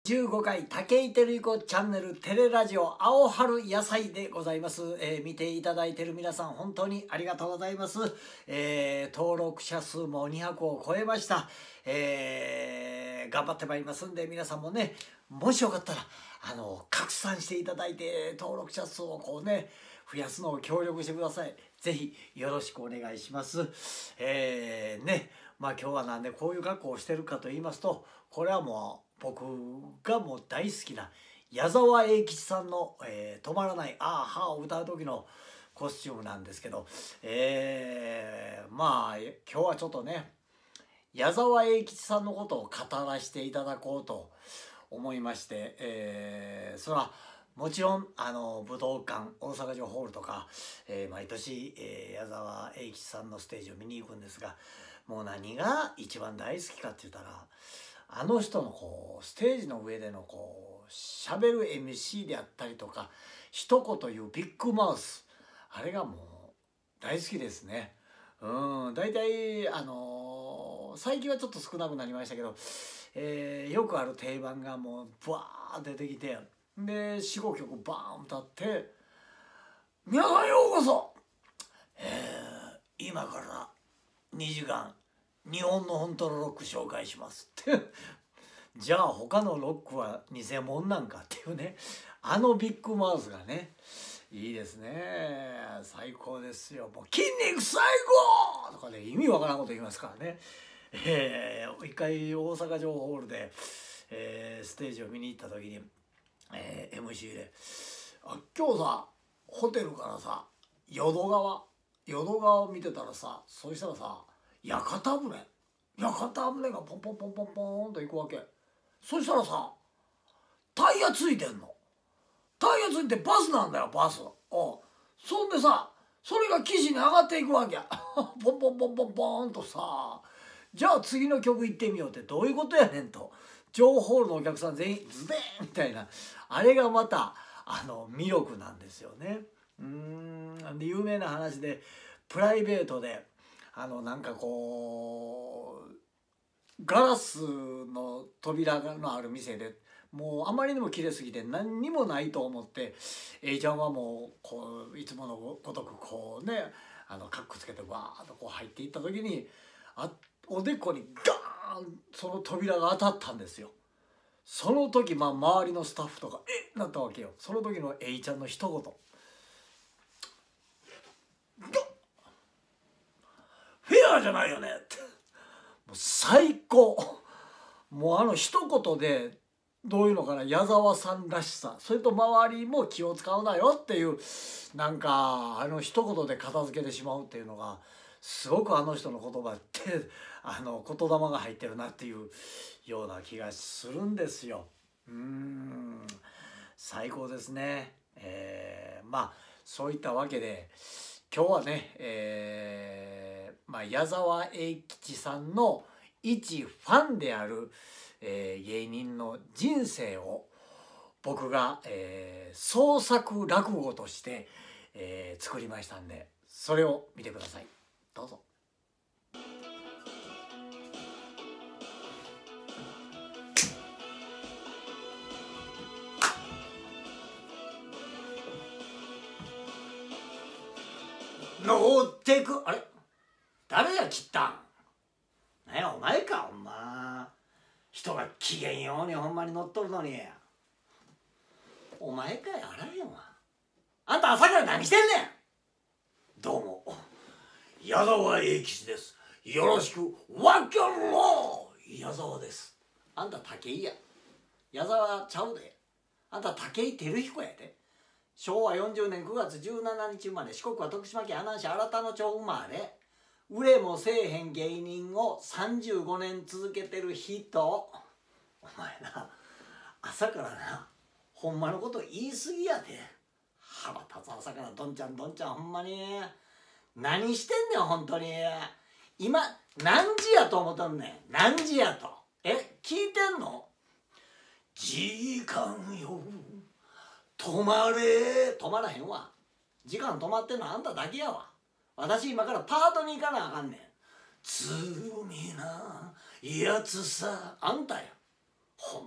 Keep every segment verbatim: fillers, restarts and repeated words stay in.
じゅうごかい武井照彦チャンネルテレラジオ青春野菜でございます、えー、見ていただいている皆さん本当にありがとうございます、えー、登録者数もにひゃくを超えました、えー、頑張ってまいりますんで皆さんもねもしよかったらあの拡散していただいて登録者数をこうね増やすのを協力してください。ぜひよろしくお願いします。えー、ねまあ今日はなんでこういう格好をしてるかと言いますとこれはもう僕がもう大好きな矢沢永吉さんの、えー「止まらないあーはー」を歌う時のコスチュームなんですけど、えー、まあ今日はちょっとね矢沢永吉さんのことを語らせていただこうと思いまして、えー、それはもちろんあの武道館大阪城ホールとか、えー、毎年、えー、矢沢永吉さんのステージを見に行くんですが、もう何が一番大好きかって言ったらあの人のこうステージの上でのこうしゃべる エムシー であったりとか一言言うビッグマウス、あれがもう大好きですね。うん、大体あのー、最近はちょっと少なくなりましたけど、えー、よくある定番がもうブワー出てきてで よん,ご 曲バーン歌って「皆さんようこそ、えー、今からにじかん日本の本当のロック紹介します」ってじゃあ他のロックは偽物なんかっていうね、あのビッグマウスがねいいですね。最高ですよ。もう筋肉最高とかね意味わからんこと言いますからね。えー、一回大阪城ホールで、えー、ステージを見に行った時に、えー、エムシー で「あ今日さホテルからさ淀川淀川を見てたらさそうしたらさ屋形船屋形船がポンポンポンポンポンと行くわけ。そしたらさタイヤついてんの。タイヤついてバスなんだよバス。おそんでさそれが岸に上がっていくわけやポンポンポンポンポンとさ。じゃあ次の曲行ってみようってどういうことやねんと。情報のお客さん全員ズデーンみたいなあれがまたあの魅力なんですよね。うーんで有名な話でプライベートであのなんかこうガラスの扉のある店でもうあまりにも綺麗すぎて何にもないと思って A ちゃんはもうこういつものごとくこうねあのカッコつけてわーっとこう入っていった時にあおでこにガーンその扉が当たったんですよ。その時まあ周りのスタッフとかえっなったわけよ。その時の A ちゃんの一言フェアじゃないよねってもう最高。もうあの一言でどういうのかな矢沢さんらしさそれと周りも気を使うなよっていうなんかあの一言で片付けてしまうっていうのがすごくあの人の言葉ってあの言霊が入ってるなっていうような気がするんですよ。うーん最高ですね。えー、まあそういったわけで今日はね、えーまあ、矢沢永吉さんの一ファンである、えー、芸人の人生を僕が、えー、創作落語として、えー、作りましたんでそれを見てください。どうぞ。乗ってくあれ誰が切ったんなんやお前かほんま人が機嫌ようにほんまに乗っとるのにお前かいあらへんわ。あんた朝から何してんねん。どうも矢沢永吉です。よろしくわっきょろ矢沢です。あんた武井や矢沢ちゃうで。あんた武井照彦やで。しょうわよんじゅうねんくがつじゅうしちにち生まれ四国は徳島県阿南市新田野町生まれ売れもせえへん芸人をさんじゅうごねん続けてる人。お前な朝からなほんまのこと言い過ぎやで。腹立つ朝からどんちゃんどんちゃんほんまに何してんねんほんとに。今何時やと思ったんねん。何時やとえ聞いてんの。時間よ止まれ止まらへんわ。時間止まってんのあんただけやわ。私今からパートに行かなあかんねん。罪なやつさあんたや。ほんまに腹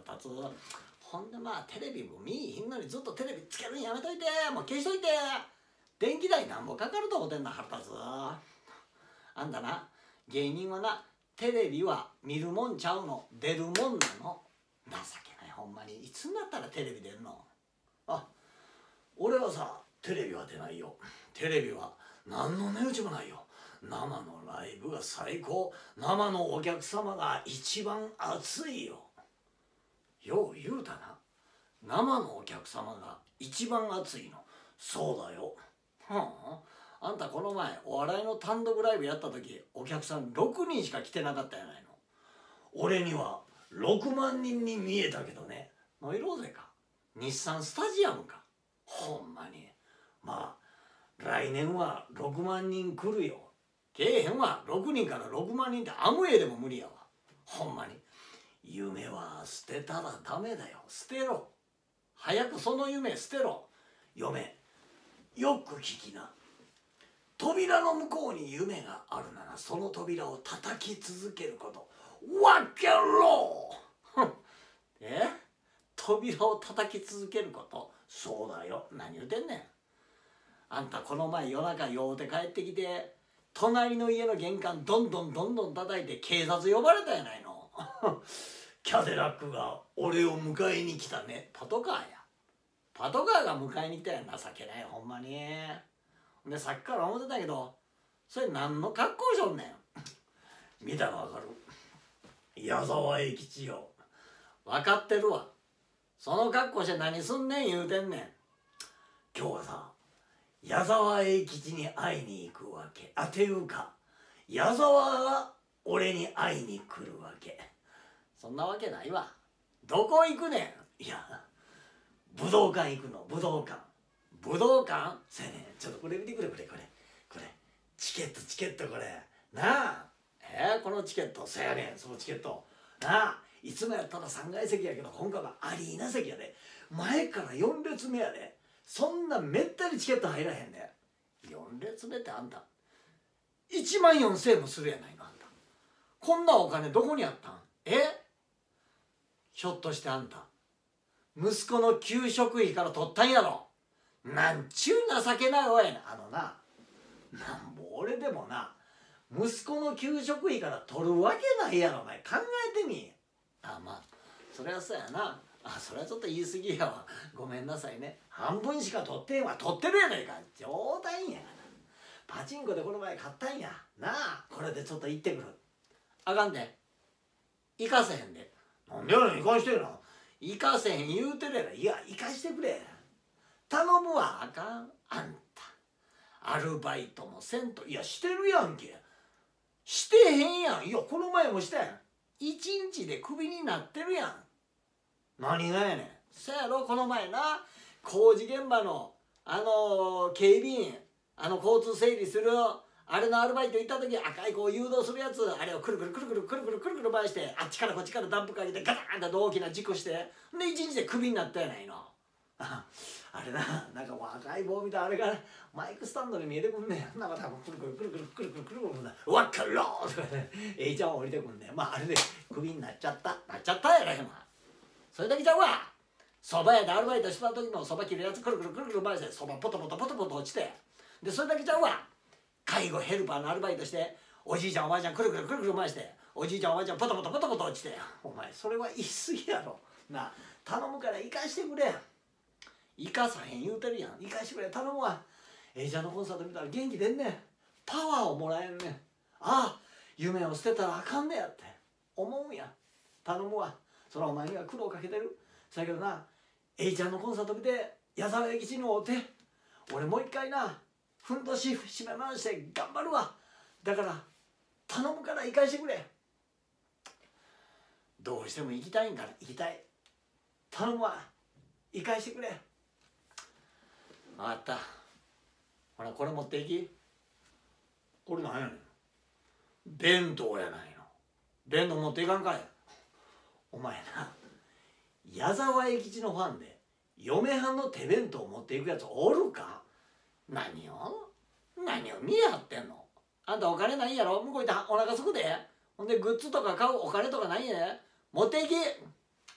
立つ。ほんでまあテレビも見いひんのにずっとテレビつけるんやめといて、もう消しといて。電気代なんぼかかると思ってんの腹立つ。あんたな、芸人はな、テレビは見るもんちゃうの、出るもんなの。情けないほんまに。いつになったらテレビ出んの。あ、俺はさ、テレビは出ないよ。テレビは何の値打ちもないよ。生のライブが最高。生のお客様が一番熱いよ。よう言うたな。生のお客様が一番熱いの。そうだよ。はあ、あんたこの前お笑いの単独ライブやった時、お客さんろくにんしか来てなかったやないの。俺にはろくまんにんに見えたけどね。ノイローゼか、日産スタジアムか。ほんまに。まあ来年はろくまんにん来るよ。けえへんわ。ろくにんからろくまんにんってアムウェイでも無理やわ。ほんまに。夢は捨てたらダメだよ。捨てろ。早くその夢捨てろ。嫁、よく聞きな。扉の向こうに夢があるなら、その扉を叩き続けること。わけろえ扉を叩き続けること。そうだよ。何言うてんねん。あんたこの前夜中酔うて帰ってきて、隣の家の玄関どんどんどんどん叩いて警察呼ばれたやないのキャデラックが俺を迎えに来たね。パトカーや。パトカーが迎えに来たやん。情けないほんまに。でさっきから思ってたけど、それ何の格好しょんねん見たらわかる。矢沢永吉よ。分かってるわ。その格好して何すんねん言うてんねん。今日はさ、矢沢永吉に会いに行くわけ。あていうか矢沢が俺に会いに来るわけ。そんなわけないわ。どこ行くねん。いや、武道館行くの。武道館。武道館。せやねん。ちょっとこれ見てくれ、これこれこれチケットチケットこれなあ。えー、このチケット。せやねん、そのチケットなあ。いつもやったらさんがい席やけど、今回はアリーナ席やで。前からよん列目やで。そんなめったにチケット入らへんで。よん列目ってあんたいちまんよんせんえんもするやないの。あんたこんなお金どこにあったん。え、ひょっとしてあんた息子の給食費から取ったんやろ。なんちゅう情けないわやな。あのな、なんぼ俺でもな、息子の給食費から取るわけないやろ。お前考えてみ。あ、まあそれはそうやな。あ、それはちょっと言い過ぎやわ。ごめんなさいね。半分しか取ってんわ。取ってるやないか。冗談やがな。パチンコでこの前買ったんやなあ。これでちょっと行ってくる。あかんで。行かせへんで。なんでやねん。行かしてるの。行かせへん言うてるやろ。いや、行かしてくれ。頼むわ。あかん。あんたアルバイトもせんと。いや、してるやんけ。してへんやん。いや、この前もしたやん。一日でクビになってるやん。何がやねん。そやろ、この前な、工事現場のあのー、警備員、あの交通整理するあれのアルバイト行った時、赤いこう誘導するやつ、あれをくるくるくるくるくるくるくるくる回して、あっちからこっちからダンプかけてガタンと大きな事故して、で一日でクビになったやないの。あれな、なんかもう赤い棒みたいなあれがマイクスタンドに見えてくんねん。なんか多分くるくるくるくるくるくるくるくるくるくるわっかろーとかね、えいちゃん降りてくんねん。まああれでクビになっちゃったなっちゃったやらへんわ。それだけちゃうわ。そば屋でアルバイトした時もそば切るやつくるくるくるくる回してそばポトポトポトポト落ちて、でそれだけちゃうわ。介護ヘルパーのアルバイトしておじいちゃんおばあちゃんくるくるくるくる回しておじいちゃんおばあちゃんポトポトポトポト落ちて、お前それは言い過ぎやろな。頼むから行かしてくれ。行かさへん言うてるやん。行かしてくれ頼むわ。えいちゃんのコンサート見たら元気出んねん。パワーをもらえんねん。ああ夢を捨てたらあかんねやって思うんや。頼むわ。そらお前には苦労かけてる。そやけどな、えいちゃんのコンサート見て矢沢永吉に会うて、俺もう一回なふんどし締め回して頑張るわ。だから頼むから行かしてくれ。どうしても行きたいんから行きたい。頼むわ。行かしてくれ。分かった。ほらこれ持っていき。これなんやねん。弁当やないの。弁当持っていかんかい。お前な、矢沢永吉のファンで嫁はんの手弁当持っていくやつおるか。何を何を見え張ってんの。あんたお金ないんやろ。向こう行ってお腹すくで。ほんでグッズとか買うお金とかないんやで。持っていき。ほら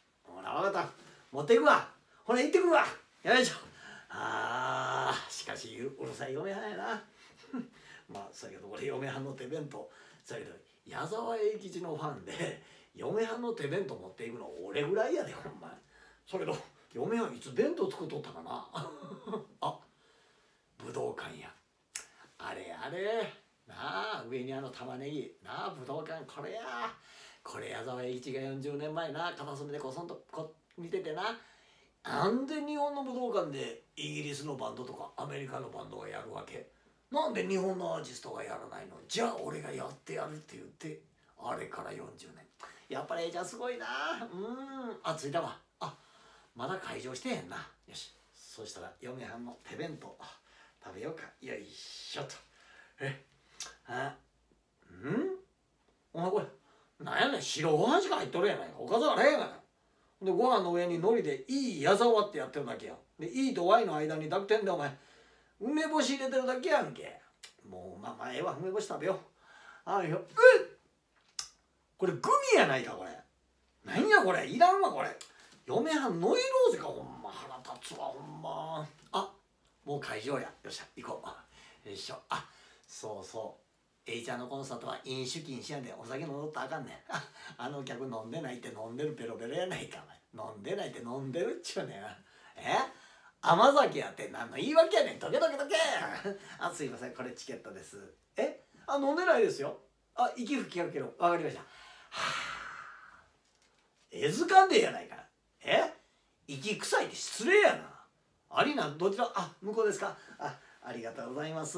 あ分かった、持っていくわ。ほら行ってくるわ。よいしょ。あーしかしうるさい嫁はんやなまあそうやけど俺嫁はんの手弁当そうやけど矢沢永吉のファンで嫁はんの手弁当持っていくの俺ぐらいやでほんまに。そやけど嫁はんいつ弁当作っとったかなあ武道館やあれあれなあ上にあの玉ねぎなあ武道館これやこれ矢沢永吉がよんじゅうねんまえな片隅でこそんとこ見ててな、なんで日本の武道館でイギリスのバンドとかアメリカのバンドがやるわけ、なんで日本のアーティストがやらないの、じゃあ俺がやってやるって言ってあれからよんじゅうねん。やっぱり A ちゃんすごいな。うんあ着いたわ。あまだ開場してへんな。よしそしたら嫁はんの手弁当食べようか。よいしょと。えあうんお前これなんやねん、白ご飯しか入っとるやないか、おかずあれへんがな。でご飯の上に海苔でいい矢沢ってやってるだけや。でいいと Y の間に濁点でお前梅干し入れてるだけやんけ。もうまあまあええわ、梅干し食べよう。あいよえっこれグミやないかこれ。なんやこれいらんわこれ。嫁はんノイローゼかほんま腹立つわほんま。あもう会場や。よっしゃ行こう。よいしょ。あそうそうエイちゃんのコンサートは飲酒禁止やで、お酒飲んどったらあかんねんあの客飲んでないって飲んでるペロペロやないかお前。飲んでないって飲んでるっちゅうねん。え甘酒やって何の言い訳やねん。どけどけどけあすいませんこれチケットです。えあ飲んでないですよ。あ息吹きかけろ。わかりました。はあえずかんでえやないか。え息臭いって失礼やな。ありなどちらあ向こうですか。あありがとうございます。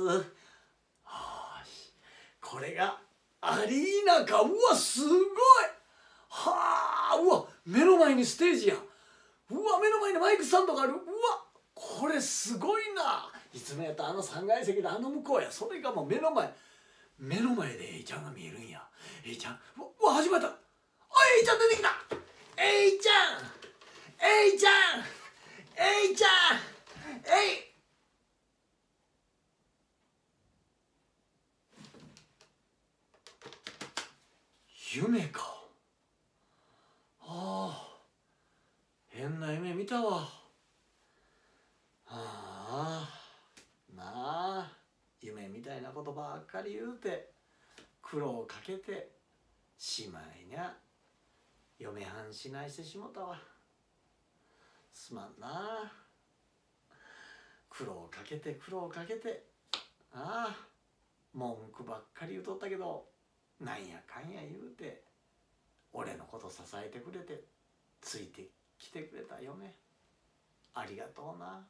これがアリーナか。うわすごい。はあうわ目の前にステージや。うわ目の前にマイクスタンドがある。うわこれすごいな。いつもやったらあのさんがい席であの向こうや。それがもう目の前目の前で A ちゃんが見えるんや。 A ちゃんうわ始まった。あ A ちゃん出てきた。 A ちゃん A ちゃん A ちゃん A夢か。ああ変な夢見たわ。はあなあ夢みたいなことばっかり言うて苦労をかけてしまいにゃ嫁はんしないしてしもたわ。すまんな。苦労かけて苦労かけてああ文句ばっかり言うとったけどなんやかんや言うて俺のこと支えてくれてついてきてくれた嫁ありがとうな。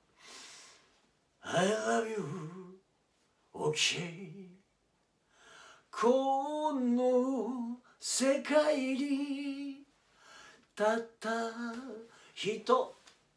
I love you OK この世界にたった人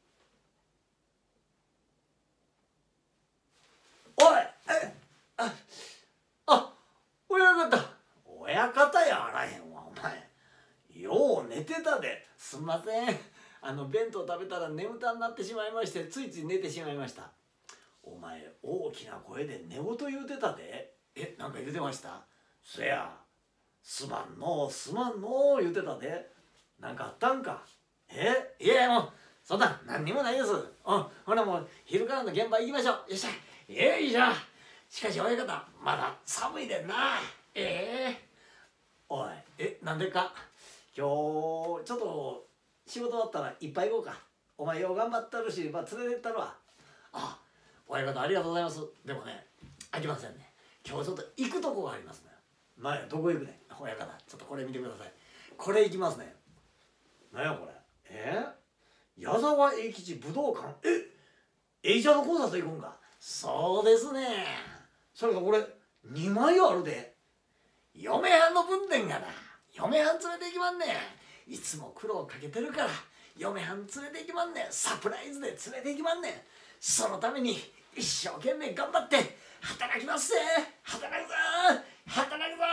おいえああ親方親方やあらへんわお前。よう寝てたで。すんませんあの弁当食べたら眠たになってしまいましてついつい寝てしまいました。お前大きな声で寝言言うてたで。えなんか言うてました。そやすまんのすまんの言うてたで。なんかあったんか。えいやいやもうそんな何にもないです。うんほらもう昼からの現場行きましょう。よっしゃよいしょ。しかし親方まだ寒いでんな。ええおいえなんでか今日ちょっと仕事終わったらいっぱい行こうか。お前よう頑張ったるし、まあ、連れてったるわ。あ親方ありがとうございます。でもね飽きませんね。今日ちょっと行くとこがありますね。なんやどこ行くねん親方。ちょっとこれ見てください。これ行きますね。なんやこれえ矢沢永吉武道館。えエイジャーのコンサート行くんか。そうですね。それがこれにまいあるで。嫁はんの分でんがな。嫁はん連れて行きまんねん。いつも苦労かけてるから嫁はん連れて行きまんねん。サプライズで連れて行きまんねん。そのために一生懸命頑張って働きますぜ。働くぞ働くぞ。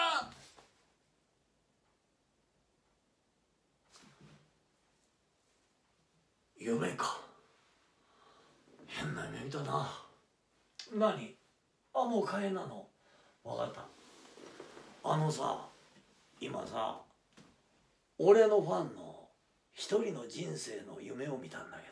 夢か。変な夢見たな。何あもう帰んなの。分かった。あのさ今さ俺のファンの一人の人生の夢を見たんだけ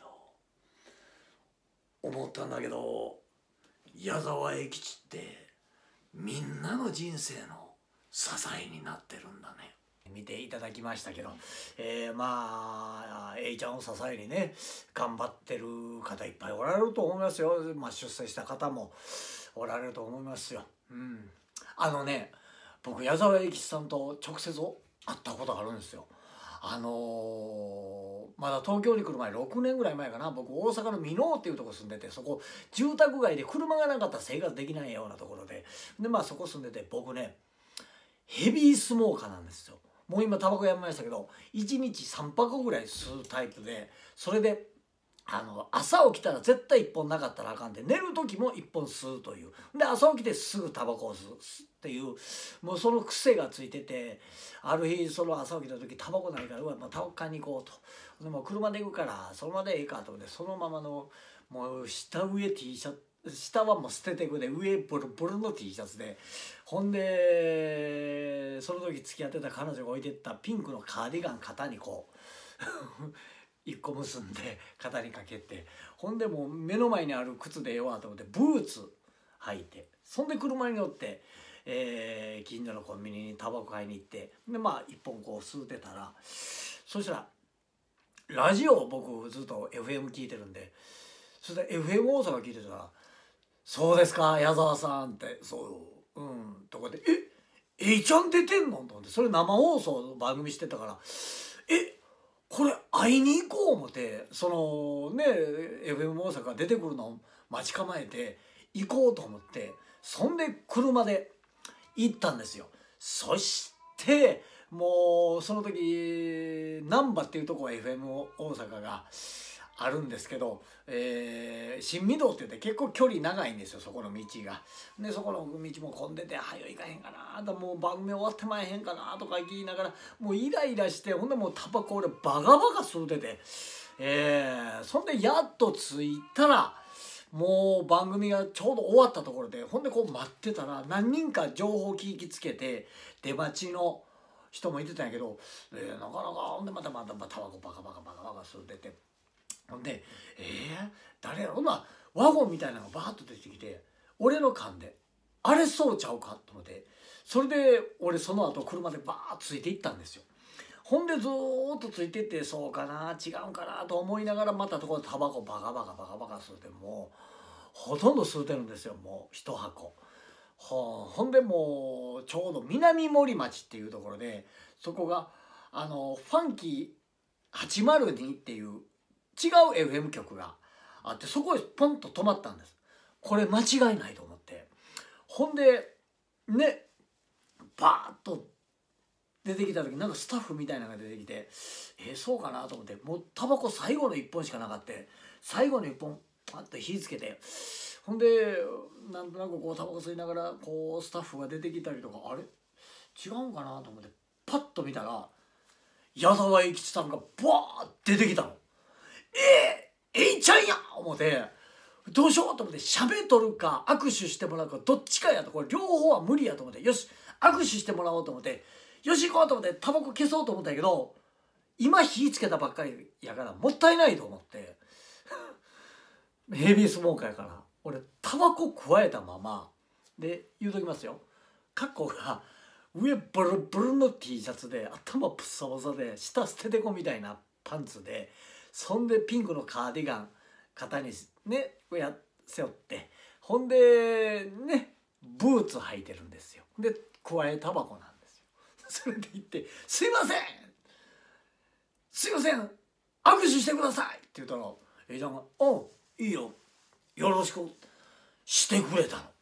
ど、思ったんだけど、矢沢永吉ってみんなの人生の支えになってるんだね。見ていただきましたけど、えー、まあ A ちゃんを支えにね頑張ってる方いっぱいおられると思いますよ。まあ、出世した方もおられると思いますよ。うん、あのね、僕矢沢永吉さんと直接会ったことがあるんですよ。あのー、まだ東京に来る前ろくねんぐらい前かな、僕大阪の箕面っていうとこ住んでて、そこ住宅街で車がなかったら生活できないようなところで、でまあそこ住んでて、僕ねヘビースモーカーなんですよ。もう今タバコやめましたけど、いちにちさんぱこぐらい吸うタイプで、それであの朝起きたら絶対いっぽんなかったらあかんで、寝る時もいっぽん吸うという、で朝起きてすぐタバコを吸うっていう、もうその癖がついてて、ある日その朝起きた時タバコないから、うわもうタバコ買いに行こうと、でも車で行くからそのままでええかと思って、そのままのもう下上 T シャツ、下はもう捨ててくで、上ボロボロの T シャツで、ほんでその時付き合ってた彼女が置いてったピンクのカーディガン肩にこう一個結んで肩にかけて、ほんでもう目の前にある靴でええわと思ってブーツ履いて、そんで車に乗って、えー、近所のコンビニにタバコ買いに行って、でまあ一本こう吸うてたら、そしたらラジオを僕ずっと エフエム 聞いてるんで、それで エフエム 大阪聞いてたら「そうですか矢沢さん」って「そううん」とかで「ええいちゃん出てんの?」と思って、それ生放送の番組してたから「えこれ会いに行こう」思って、そのね エフエム 大阪が出てくるのを待ち構えて行こうと思って、そんで車で行ったんですよ。そしてもうその時難波っていうとこは エフエム 大阪があるんですけど、えー、新御堂って言って結構距離長いんですよ、そこの道が。でそこの道も混んでて「はよ行かへんかな」と、もう番組終わってまえへんかなとか言いながら、もうイライラして、ほんでもうタバコ俺バカバカ吸うてて、えー、そんでやっと着いたら、もう番組がちょうど終わったところで、ほんでこう待ってたら何人か情報聞きつけて出待ちの人もいてたんやけど、えー、なかなか、ほんでまたまたタバコバカバカバカバカ吸うてて、ほんで「えー、誰やろな」ワゴンみたいなのがバーッと出てきて、俺の勘であれそうちゃうかと思って、それで俺その後車でバーッとついていったんですよ。ほんでずーっとついてって、そうかな違うんかなと思いながら、またところでタバコバカバカバカバカ吸うて、もうほとんど吸うてるんですよ、もう一箱。ほほんでもうちょうど南森町っていうところで、そこがあのファンキーはちまるにっていう違う エフエム 局があって、そこへポンと止まったんです。これ間違いないと思って、ほんでねバーッと出てきた時、なんかスタッフみたいなのが出てきて、えー、そうかなと思って、もうタバコ最後のいっぽんしかなかった、最後のいっぽんパッと火つけて、ほんでなんとなくこうタバコ吸いながらこうスタッフが出てきたりとか、あれ違うんかなと思ってパッと見たら矢沢永吉さんがバーッ出てきたの。えー、えいちゃんや思って、どうしようと思って、喋っとるか握手してもらうかどっちかやと、これ両方は無理やと思って、よし握手してもらおうと思って、よし行こうと思ってタバコ消そうと思ったけど、今火つけたばっかりやからもったいないと思ってヘビースモーカーやから俺タバコ加えたままで、言うときますよ、格好が上ボロボロの T シャツで、頭プッサボサで、下捨ててこみたいなパンツで、そんでピンクのカーディガン肩にねや背負って、ほんでねブーツ履いてるんですよ。で加えタバコなんですよ。それで言って「すいませんすいません握手してください」って言ったら、えいちゃんが「うんいいよよろしく」してくれたの。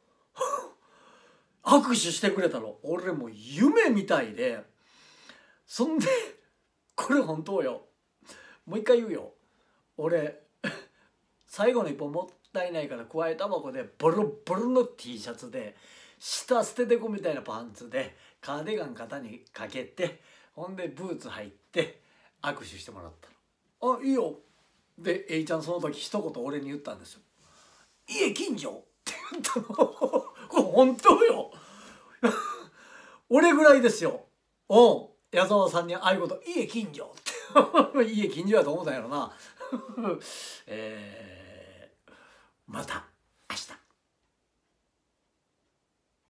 握手してくれたの。俺もう夢みたいで、そんでこれ本当よ、もう一回言うよ、俺最後の一本もったいないから加えタバコでボロボロの T シャツで、下捨ててこみたいなパンツでカーディガン肩にかけて、ほんでブーツ履いて握手してもらったの。あいいよで、えいちゃんその時一言俺に言ったんですよ。家近所って言ったの。これ本当よ。俺ぐらいですよ。おん矢沢さんにああいうこと家近所って家近所やと思ったんやろな。えー